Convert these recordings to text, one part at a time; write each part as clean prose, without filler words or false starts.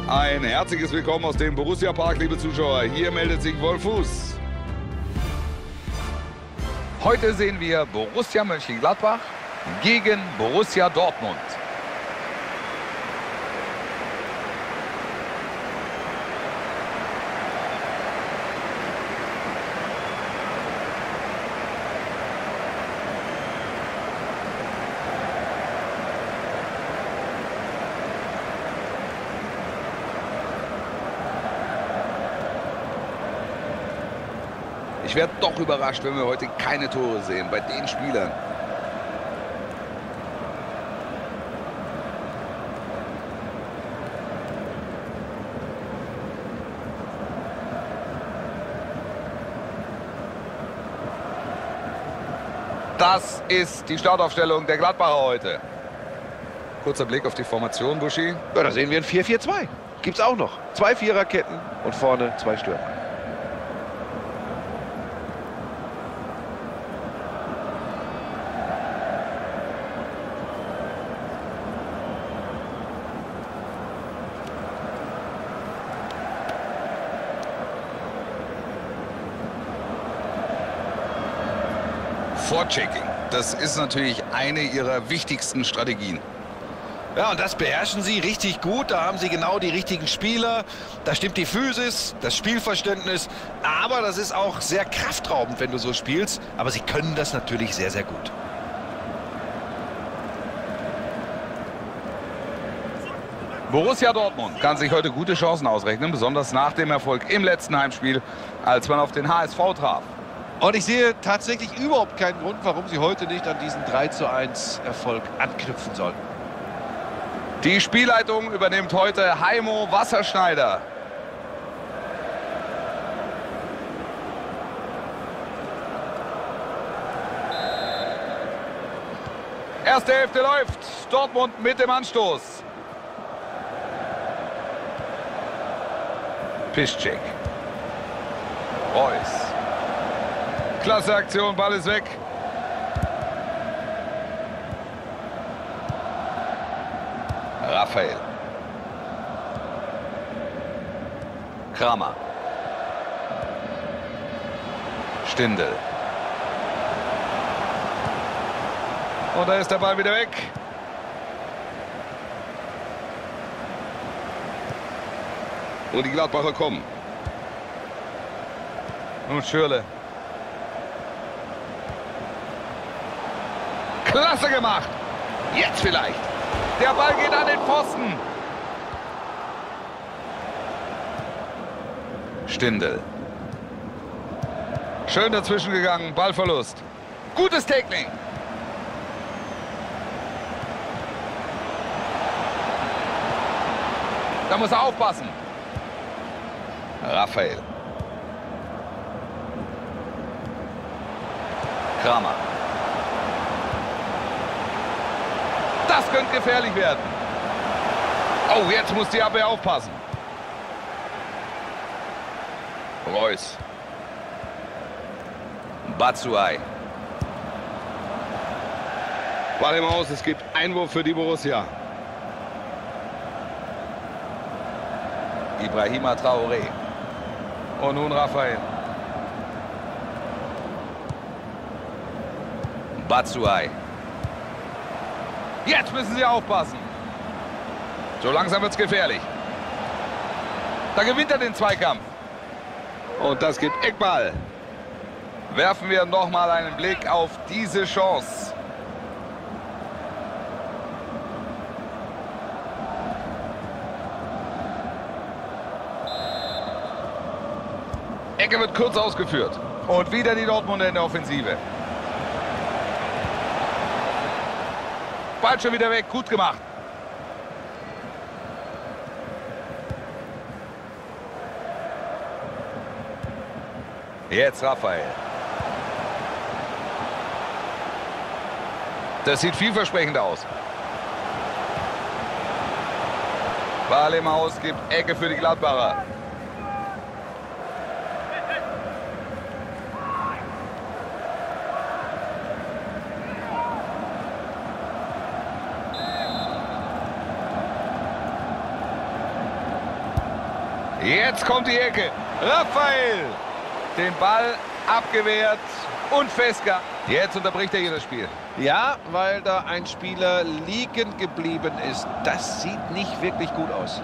Ein herzliches Willkommen aus dem Borussia Park, liebe Zuschauer. Hier meldet sich Wolf Fuß. Heute sehen wir Borussia Mönchengladbach gegen Borussia Dortmund. Ich werde doch überrascht, wenn wir heute keine Tore sehen bei den Spielern. Das ist die Startaufstellung der Gladbacher heute. Kurzer Blick auf die Formation, Buschi. Ja, da sehen wir ein 4-4-2. Gibt's auch noch. 2 Viererketten und vorne 2 Stürmer. Vorchecking, das ist natürlich eine ihrer wichtigsten Strategien. Ja, und das beherrschen sie richtig gut. Da haben sie genau die richtigen Spieler. Da stimmt die Physis, das Spielverständnis. Aber das ist auch sehr kraftraubend, wenn du so spielst. Aber sie können das natürlich sehr, sehr gut. Borussia Dortmund kann sich heute gute Chancen ausrechnen, besonders nach dem Erfolg im letzten Heimspiel, als man auf den HSV traf. Und ich sehe tatsächlich überhaupt keinen Grund, warum sie heute nicht an diesen 3:1 Erfolg anknüpfen sollten. Die Spielleitung übernimmt heute Heimo Wasserschneider. Erste Hälfte läuft. Dortmund mit dem Anstoß. Piszczek. Reus. Klasse Aktion, Ball ist weg. Raphael. Kramer. Stindl. Und da ist der Ball wieder weg. Und die Gladbacher kommen. Und Schürrle. Klasse gemacht. Jetzt vielleicht. Der Ball geht an den Pfosten. Stindl. Schön dazwischen gegangen. Ballverlust. Gutes Tackling. Da muss er aufpassen. Raphael. Kramer. Das könnte gefährlich werden. Oh, jetzt muss die Abwehr aufpassen. Reus. Batshuayi. Ball im Aus, es gibt Einwurf für die Borussia. Ibrahima Traoré. Und nun Raphael. Batshuayi. Jetzt müssen sie aufpassen. So langsam wird es gefährlich. Da gewinnt er den Zweikampf. Und das gibt Eckball. Werfen wir noch mal einen Blick auf diese Chance. Ecke wird kurz ausgeführt. Und wieder die Dortmunder in der Offensive. Ball schon wieder weg, gut gemacht. Jetzt Raphael. Das sieht vielversprechend aus. Ball im Aus, gibt Ecke für die Gladbacher. Jetzt kommt die Ecke. Raphael. Den Ball abgewehrt und festgehalten. Jetzt unterbricht er hier das Spiel. Ja, weil da ein Spieler liegen geblieben ist. Das sieht nicht wirklich gut aus.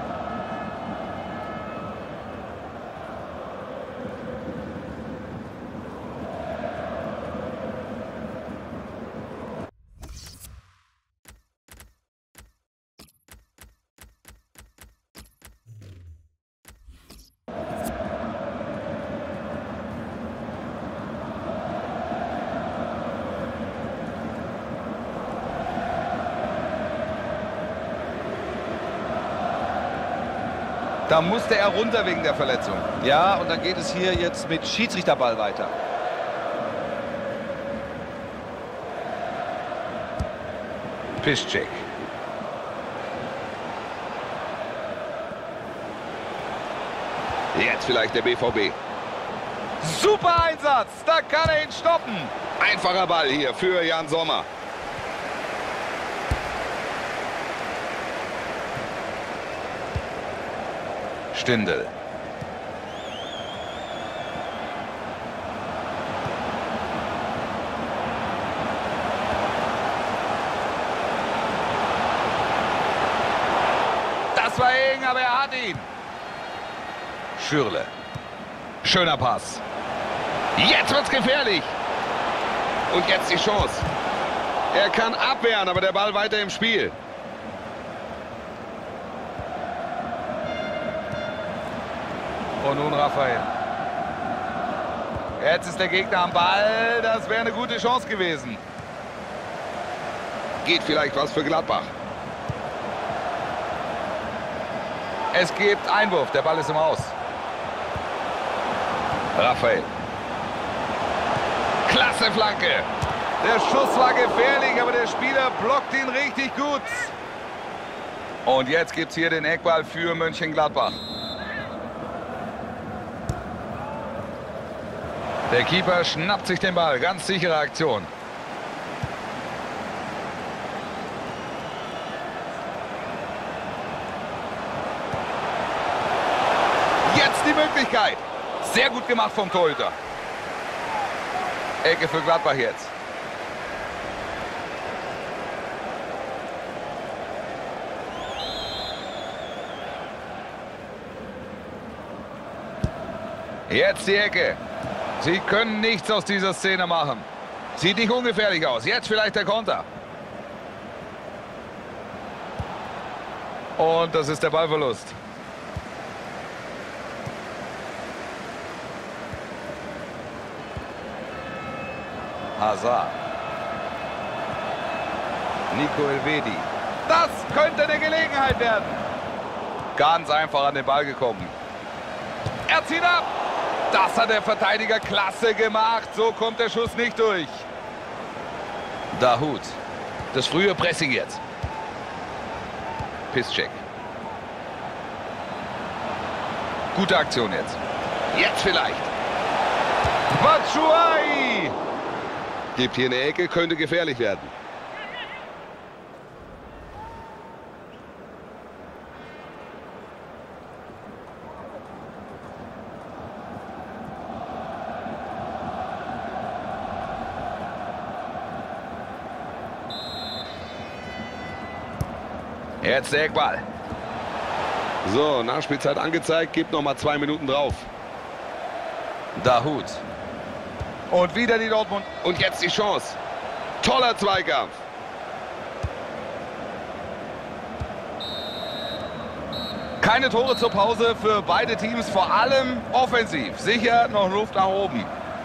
Da musste er runter wegen der Verletzung. Ja, und dann geht es hier jetzt mit Schiedsrichterball weiter. Piszczek. Jetzt vielleicht der BVB. Super Einsatz, da kann er ihn stoppen. Einfacher Ball hier für Jan Sommer. Stindl. Das war eng, aber er hat ihn. Schürrle. Schöner Pass. Jetzt wird's gefährlich. Und jetzt die Chance. Er kann abwehren, aber der Ball weiter im Spiel. Und nun Raphael. Jetzt ist der Gegner am Ball. Das wäre eine gute Chance gewesen. Geht vielleicht was für Gladbach. Es gibt Einwurf. Der Ball ist im Aus. Raphael. Klasse Flanke. Der Schuss war gefährlich, aber der Spieler blockt ihn richtig gut. Und jetzt gibt es hier den Eckball für Mönchengladbach. Der Keeper schnappt sich den Ball. Ganz sichere Aktion. Jetzt die Möglichkeit. Sehr gut gemacht vom Torhüter. Ecke für Gladbach jetzt. Jetzt die Ecke. Sie können nichts aus dieser Szene machen. Sieht nicht ungefährlich aus. Jetzt vielleicht der Konter. Und das ist der Ballverlust. Hazard. Nico Elvedi. Das könnte eine Gelegenheit werden. Ganz einfach an den Ball gekommen. Er zieht ab. Das hat der Verteidiger klasse gemacht. So kommt der Schuss nicht durch. Dahoud. Das frühe Pressing jetzt. Piszczek. Gute Aktion jetzt. Jetzt vielleicht. Batshuayi. Gibt hier eine Ecke, könnte gefährlich werden. Jetzt der Eckball. So, Nachspielzeit angezeigt, gibt noch mal 2 Minuten drauf. Dahoud. Und wieder die Dortmund. Und jetzt die Chance. Toller Zweikampf. Keine Tore zur Pause für beide Teams, vor allem offensiv. Sicher noch Luft nach oben.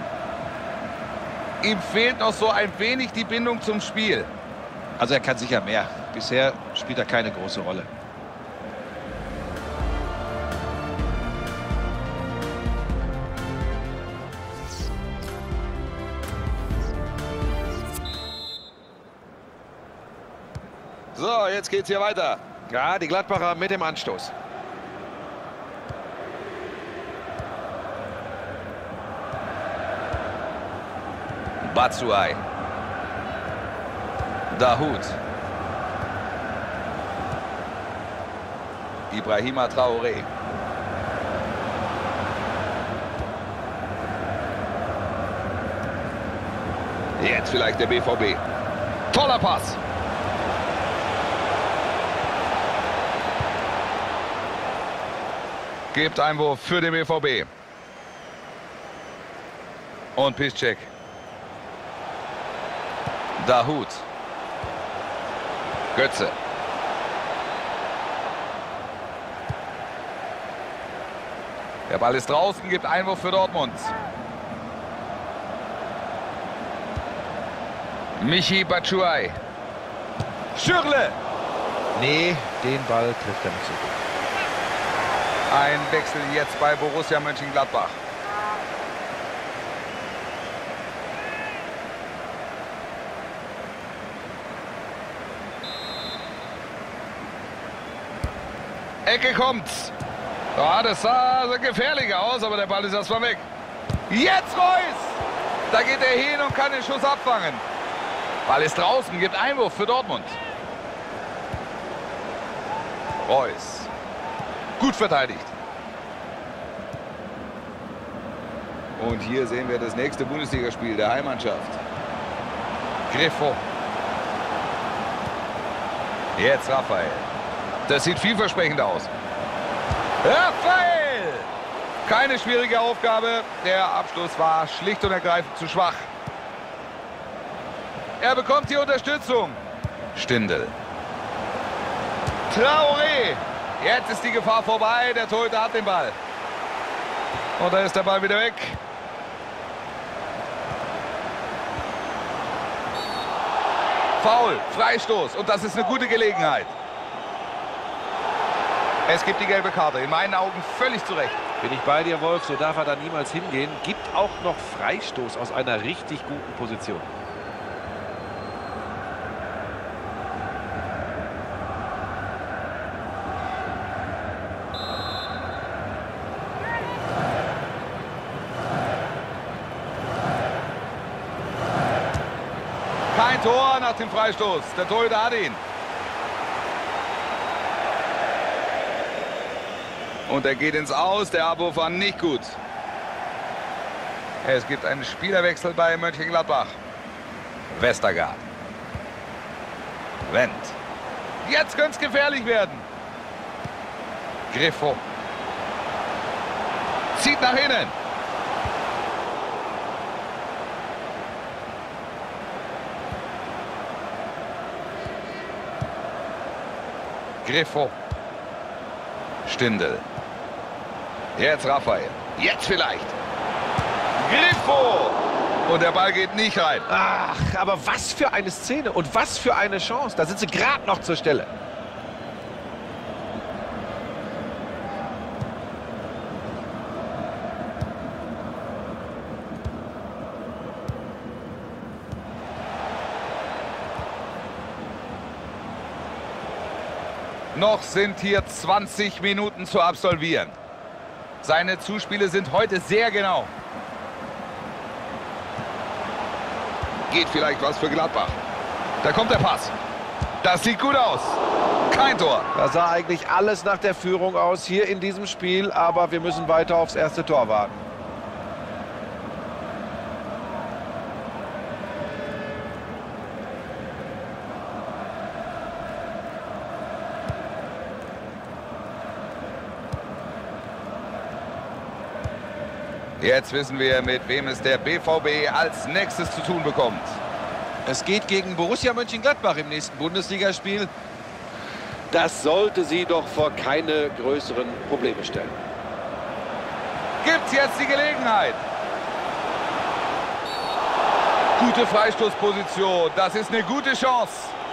Ihm fehlt noch so ein wenig die Bindung zum Spiel. Also er kann sicher mehr. Bisher spielt er keine große Rolle. So, jetzt geht's hier weiter. Ja, die Gladbacher mit dem Anstoß. Batshuayi. Dahoud. Ibrahima Traoré. Jetzt vielleicht der BVB. Toller Pass. Gibt Einwurf für den BVB. Und Piszczek. Dahoud. Götze. Der Ball ist draußen, gibt Einwurf für Dortmund. Michy Batshuayi. Schürrle. Nee, den Ball trifft er nicht so gut. Ein Wechsel jetzt bei Borussia Mönchengladbach. Ecke kommt. Ja, das sah gefährlich aus, aber der Ball ist erstmal weg. Jetzt Reus! Da geht er hin und kann den Schuss abfangen. Ball ist draußen, gibt Einwurf für Dortmund. Reus. Gut verteidigt. Und hier sehen wir das nächste Bundesligaspiel der Heimmannschaft. Griffo. Jetzt Raphael. Das sieht vielversprechend aus. Raphael! Keine schwierige Aufgabe. Der Abschluss war schlicht und ergreifend zu schwach. Er bekommt die Unterstützung. Stindl. Traoré. Jetzt ist die Gefahr vorbei. Der Torhüter hat den Ball. Und da ist der Ball wieder weg. Foul, Freistoß. Und das ist eine gute Gelegenheit. Es gibt die gelbe Karte. In meinen Augen völlig zu Recht. Bin ich bei dir, Wolf. So darf er da niemals hingehen. Gibt auch noch Freistoß aus einer richtig guten Position. Kein Tor nach dem Freistoß. Der Torhüter hat ihn. Und er geht ins Aus. Der Abwurf war nicht gut. Es gibt einen Spielerwechsel bei Mönchengladbach. Westergaard. Wendt. Jetzt könnte es gefährlich werden. Griffo. Zieht nach innen. Griffo. Stindl. Jetzt Raphael. Jetzt vielleicht. Griffo. Und der Ball geht nicht rein. Ach, aber was für eine Szene und was für eine Chance. Da sind sie gerade noch zur Stelle. Noch sind hier 20 Minuten zu absolvieren. Seine Zuspiele sind heute sehr genau. Geht vielleicht was für Gladbach. Da kommt der Pass. Das sieht gut aus. Kein Tor. Da sah eigentlich alles nach der Führung aus hier in diesem Spiel. Aber wir müssen weiter aufs erste Tor warten. Jetzt wissen wir, mit wem es der BVB als nächstes zu tun bekommt. Es geht gegen Borussia Mönchengladbach im nächsten Bundesligaspiel. Das sollte sie doch vor keine größeren Probleme stellen. Gibt's jetzt die Gelegenheit? Gute Freistoßposition. Das ist eine gute Chance.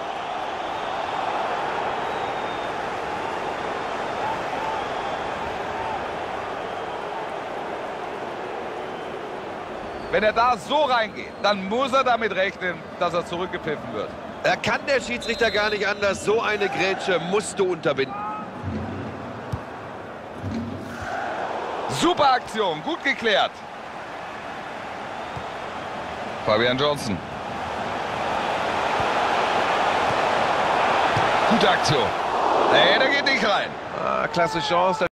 Wenn er da so reingeht, dann muss er damit rechnen, dass er zurückgepfiffen wird. Da kann der Schiedsrichter gar nicht anders. So eine Grätsche musst du unterbinden. Super Aktion, gut geklärt. Fabian Johnson. Gute Aktion. Nee, der geht nicht rein. Klasse Chance.